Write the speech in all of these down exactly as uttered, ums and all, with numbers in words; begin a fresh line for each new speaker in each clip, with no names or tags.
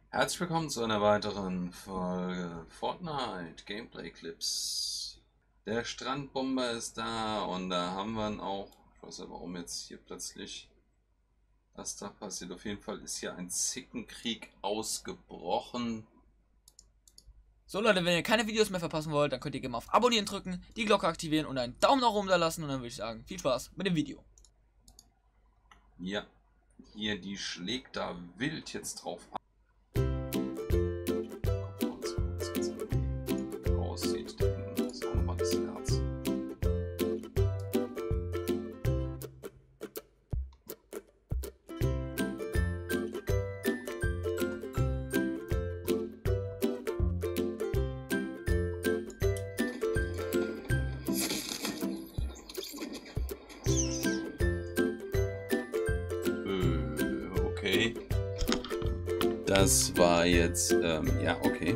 Herzlich willkommen zu einer weiteren Folge Fortnite Gameplay Clips. Der Strandbomber ist da und da haben wir ihn auch. Ich weiß ja, warum jetzt hier plötzlich das da passiert. Auf jeden Fall ist hier ein Zickenkrieg ausgebrochen.
So Leute, wenn ihr keine Videos mehr verpassen wollt, dann könnt ihr gerne mal auf Abonnieren drücken, die Glocke aktivieren und einen Daumen nach oben da lassen. Und dann würde ich sagen, viel Spaß mit dem Video.
Ja, hier die schlägt da wild jetzt drauf ab. Okay. Das war jetzt, ähm, ja, okay.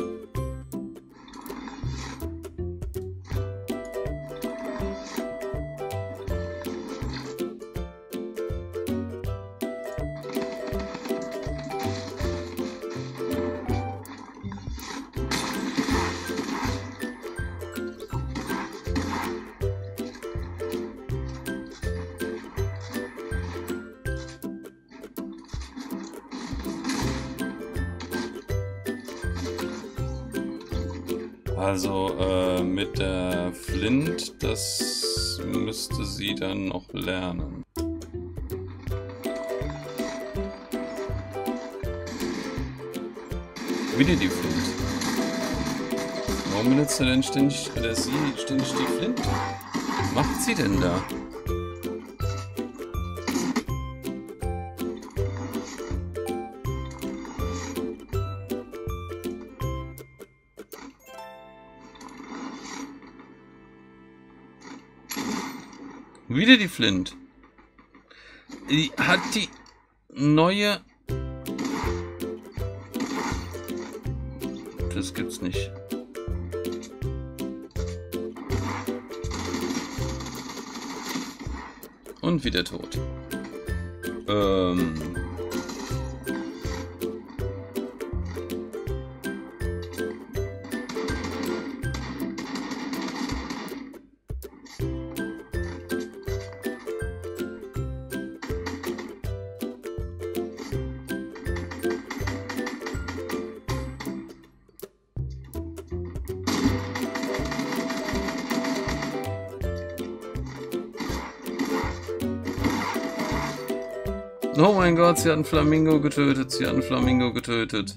Also äh, mit der Flint, das müsste sie dann noch lernen. Wieder die Flint. Warum benutzt er denn ständig, oder sie ständig die Flint? Was macht sie denn da? Wieder die Flint. Die hat die neue... Das gibt's nicht. Und wieder tot. Ähm... Oh mein Gott, sie hat einen Flamingo getötet. Sie hat einen Flamingo getötet.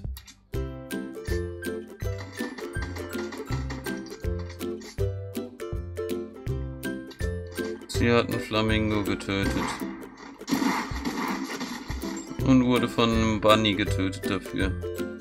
Sie hat einen Flamingo getötet. Und wurde von einem Bunny getötet dafür.